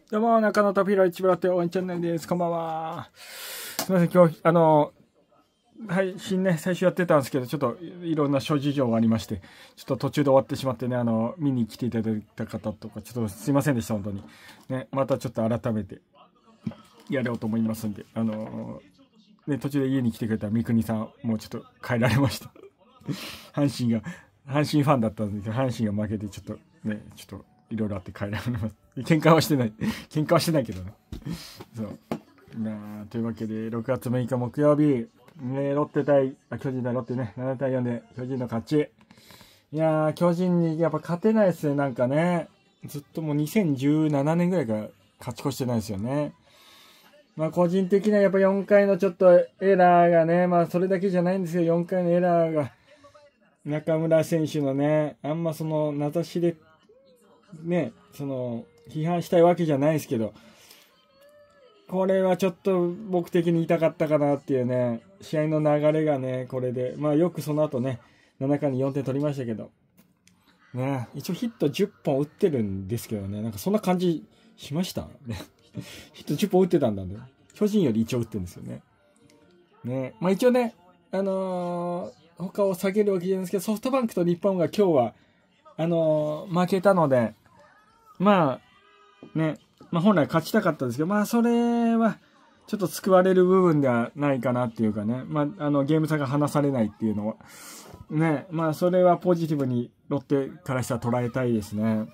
どうも、中野とピロイチブラって応援チャンネルです。こんばんは。すみません、今日、配信ね、最初やってたんですけど、ちょっといろんな諸事情がありまして、ちょっと途中で終わってしまってね、見に来ていただいた方とか、ちょっとすいませんでした、本当に。ね、またちょっと改めてやろうと思いますんで、ね、途中で家に来てくれた三國さん、もうちょっと帰られました。阪神ファンだったんですけど、阪神が負けて、ちょっとね、ちょっといろいろあって帰られます。喧嘩はしてないけどね。そう。というわけで、6月6日木曜日、ね、巨人対ロッテね、7対4で巨人の勝ち。いやー、巨人にやっぱ勝てないですね、なんかね。ずっともう2017年ぐらいから勝ち越してないですよね。まあ個人的にはやっぱ4回のちょっとエラーがね、まあそれだけじゃないんですよ、4回のエラーが。中村選手のね、あんまその名指しでね、批判したいわけじゃないですけど、これはちょっと僕的に痛かったかなっていうね、試合の流れがね、これで、まあよくその後ね、7回に4点取りましたけど、ね、一応ヒット10本打ってるんですけどね、なんかそんな感じしましたね。ヒット10本打ってたんだね。巨人より一応打ってるんですよね。ね、まあ一応ね、他を下げるわけじゃないですけど、ソフトバンクと日本が今日は、負けたので、まあ、ね、まあ本来勝ちたかったですけど、まあそれは、ちょっと救われる部分ではないかなっていうかね、まあ、ゲーム差が離されないっていうのは、ね、まあそれはポジティブにロッテからしたら捉えたいですね。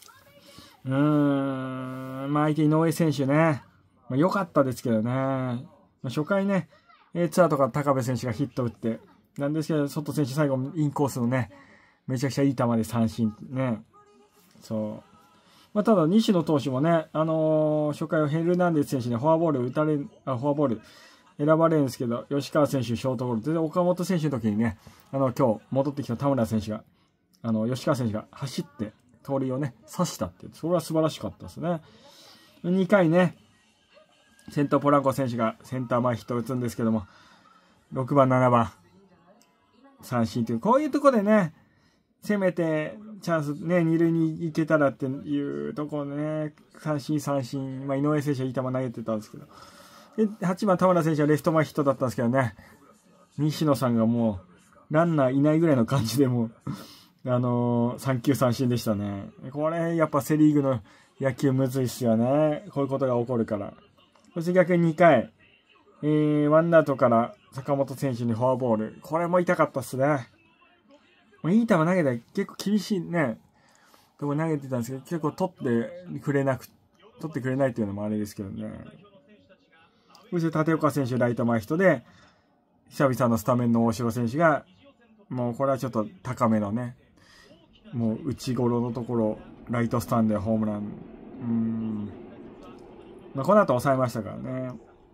まあ相手井上選手ね、まあ良かったですけどね、まあ、初回ね、ツアーとか高部選手がヒット打って、なんですけど、外選手最後インコースのね、めちゃくちゃいい球で三振ね、そう。まあ、ただ、西野投手もね、初回はヘルナンデス選手にフォアボール選ばれるんですけど、吉川選手ショートゴロで、岡本選手の時にね、今日戻ってきた田村選手が、吉川選手が走って、盗塁をね、刺したっていう、それは素晴らしかったですね。2回ね、先頭ポランコ選手がセンター前ヒットを打つんですけども、6番、7番、三振という、こういうところでね、せめてチャンスね、二塁に行けたらっていうところでね、三振、まあ、井上選手はいい球投げてたんですけど、で8番田村選手はレフト前ヒットだったんですけどね、西野さんがもうランナーいないぐらいの感じでもう3球三振でしたね。これやっぱセリーグの野球むずいっすよね、こういうことが起こるから。そして逆に2回、ワンアウトから坂本選手にフォアボール、これも痛かったっすね。いい球投げたら結構厳しいね、とこ投げてたんですけど、結構取ってくれないっていうのもあれですけどね。そして立岡選手ライト前ヒットで、久々のスタメンの大城選手が、もうこれはちょっと高めのね、もう内ゴロのところ、ライトスタンドでホームラン。まあ、この後抑えましたからね。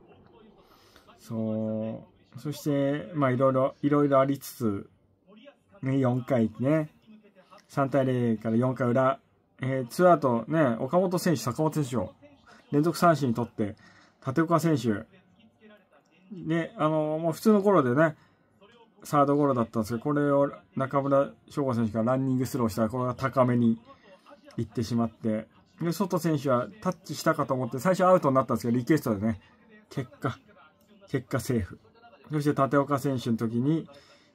そして、まあいろいろありつつ、ね、4回ね、3対0から4回裏、ツーアウトね、岡本選手、坂本選手を連続三振に取って、立岡選手、ね、もう普通のゴロでね、サードゴロだったんですけど、これを中村翔吾選手がランニングスローしたら、これが高めに行ってしまって、で、外選手はタッチしたかと思って、最初アウトになったんですけど、リクエストでね、結果セーフ。そして立岡選手の時に、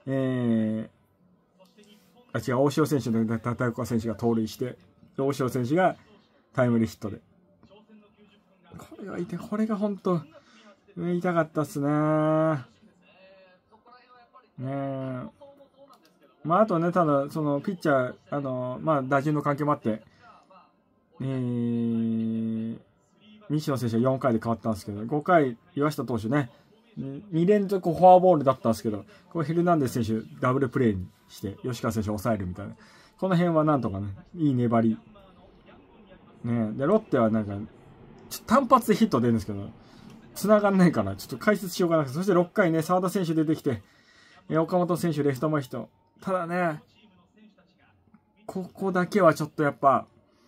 大城選手の立岡選手が盗塁して、大城選手がタイムリーヒットで。これが本当、痛かったっすね。まあ、あとね、ただ、その、ピッチャー、まあ、打順の関係もあって、西野選手は4回で変わったんですけど、5回、岩下投手ね、2連続フォアボールだったんですけど、これヘルナンデス選手ダブルプレーにして吉川選手を抑えるみたいな、この辺はなんとかね、いい粘りね。でロッテはなんか単発でヒット出るんですけど繋がんないからちょっと解説しようがなくて、そして6回ね、澤田選手出てきて、岡本選手レフト前ヒット。ただね、ここだけはちょっとやっぱ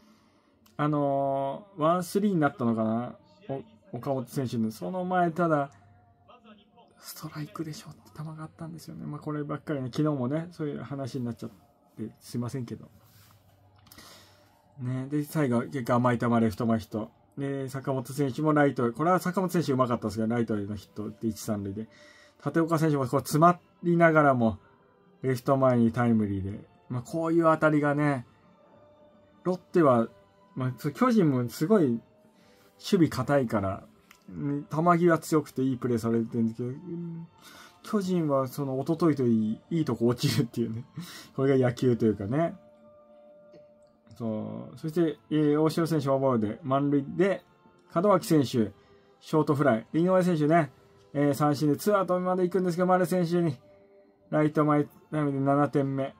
1-3になったのかな、岡本選手のその前、ただストライクでしょって球があったんですよね。まあこればっかりね、昨日もね、そういう話になっちゃってすいませんけど。ね、で、最後、結構甘い球レフト前ヒット。 坂本選手もライトへ、これは坂本選手うまかったですが、ライトへのヒットで1、3塁で。立岡選手もこう詰まりながらも、レフト前にタイムリーで。こういう当たりがね、ロッテは、巨人もすごい守備硬いから、球際強くていいプレーされてるんですけど、巨人はその一昨日といいとこ落ちるっていうね。これが野球というかね。そして、大城選手フォアボールで満塁で、門脇選手、ショートフライ。井上選手ね、三振で2アウトまで行くんですけど、丸選手に、ライト前タイムで7点目。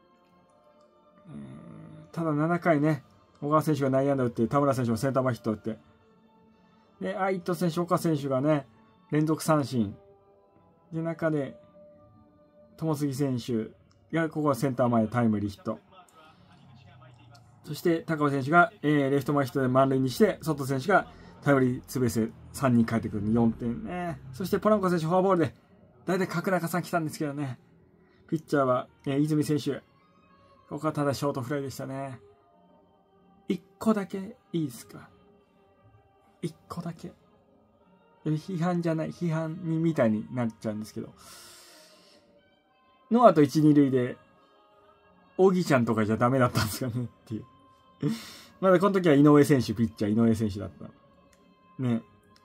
ただ7回ね、小川選手が内野安打打って、田村選手もセンター前ヒット打って、で、愛斗選手、岡選手がね、連続三振。で、中で、友杉選手が、ここはセンター前タイムリーヒット。そして、高尾選手が、レフト前ヒットで満塁にして、外選手がタイムリーツーベースで3人帰ってくる4点ね。そして、ポランコ選手フォアボールで、大体角中さん来たんですけどね。ピッチャーは、泉選手。ここはただショートフライでしたね。1個だけいいですか。1個だけ。批判じゃない、批判みたいになっちゃうんですけど。ノーアウト1、2塁で、オギちゃんとかじゃダメだったんですかねっていう。まだこの時は井上選手、ピッチャー井上選手だった。ね。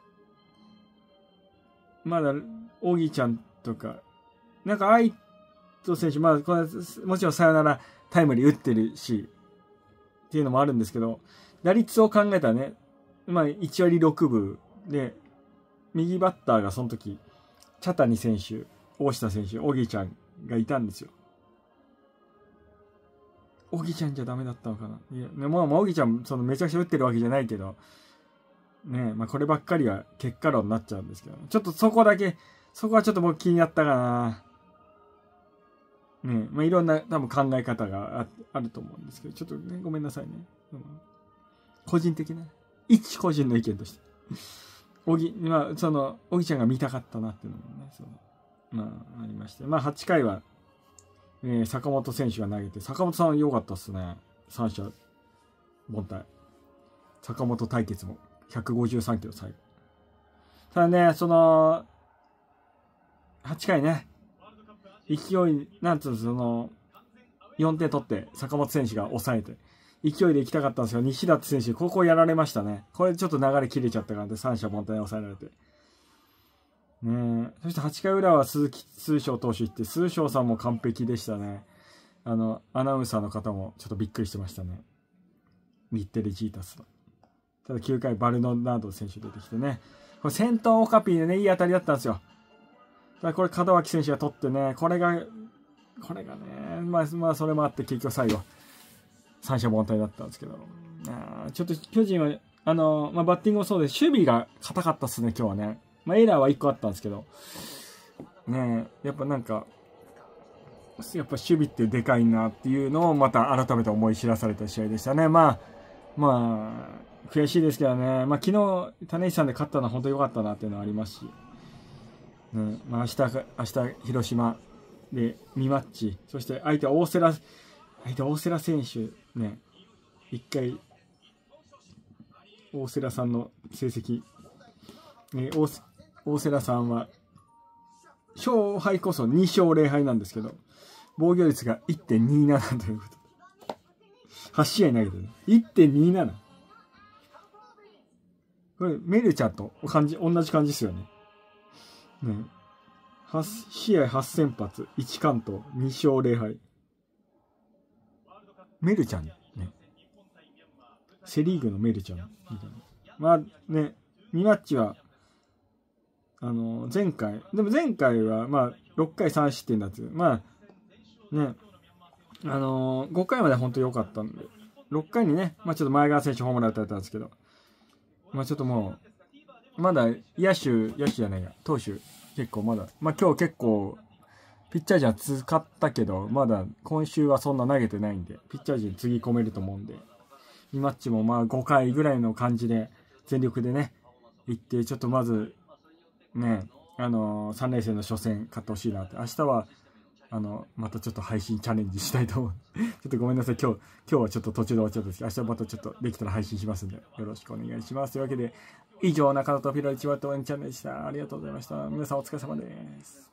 まだ、オギちゃんとか、なんか愛斗選手、まあ、これもちろんサヨナラタイムリー打ってるし、っていうのもあるんですけど、打率を考えたらね、1割6分で、右バッターがその時、茶谷選手、大下選手、オギちゃんがいたんですよ。オギちゃんじゃダメだったのかな。いや、オギちゃん、めちゃくちゃ打ってるわけじゃないけど、ね、こればっかりは結果論になっちゃうんですけど、ちょっとそこはちょっと僕気になったかな。ね、いろんな多分考え方があると思うんですけど、ちょっとね、ごめんなさいね。個人的な、一個人の意見として。オギちゃんが見たかったなっていうのもね、ありまして。8回は、坂本選手が投げて、坂本さん良かったっすね。三者凡退。坂本対決も153キロ最後。ただね、8回ね、勢い、なんつうの、4点取って坂本選手が抑えて、勢いで行きたかったんですよ。西舘選手、ここやられましたね。これちょっと流れ切れちゃったからで、三者凡退に抑えられて。ねえ。そして8回裏は鈴木通翔投手行って、通翔さんも完璧でしたね。アナウンサーの方もちょっとびっくりしてましたね。日テレジータスの。ただ9回バルノナード選手出てきてね。これ先頭オカピーでね、いい当たりだったんですよ。ただこれ門脇選手が取ってね、これがね、それもあって結局最後、三者凡退だったんですけど。ちょっと巨人は、バッティングもそうで、守備が硬かったっすね、今日はね。エラーは1個あったんですけど。ねえ、やっぱ守備ってでかいなっていうのをまた改めて思い知らされた試合でしたね。悔しいですけどね。昨日、種市さんで勝ったのは本当に良かったなっていうのはありますし。明日、広島で2マッチ。そして相手は大瀬良選手、ね。一回、大瀬良さんの成績。大瀬良さんは、勝敗こそ2勝0敗なんですけど、防御率が 1.27 ということ。8試合投げてる。1.27。これ、メルちゃんと同じ感じですよね。8試合8先発、1完投、2勝0敗。メルちゃんね。セリーグのメルちゃんみたいな。2マッチは、前回は、6回3失点だっていう。5回まで本当に良かったんで、6回にね、ちょっと前川選手ホームラン打たれたんですけど、ちょっともう、まだ投手、結構まだ、今日結構、ピッチャー陣は使ったけど、まだ今週はそんな投げてないんで、ピッチャー陣次込めると思うんで、2マッチも5回ぐらいの感じで、全力でね、行って、ちょっとまず、ね、3連戦の初戦勝ってほしいなって。明日は、 またちょっと配信チャレンジしたいと思う。ちょっとごめんなさい。今日はちょっと途中で終わっちゃったんですけど、明日またちょっとできたら配信しますんで、よろしくお願いします。というわけで、以上、中野とピロリチワットワンチャンネルでした。ありがとうございました。皆さんお疲れ様です。